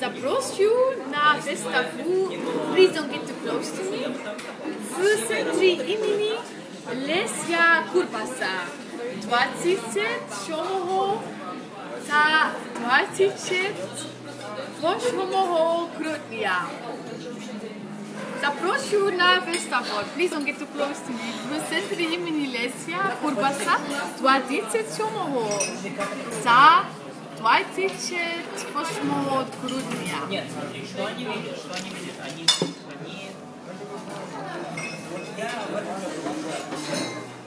запросил на выставку Please Don't Get Too Close to Me в центре имени Леся Курбаса 27 та 28 грудня. Запросил на выставку Please Don't Get Too Close to Me в центре имени Леся Курбаса 27 та 28 грудня. Нет, смотри, что они видят? Они... Вот я в этом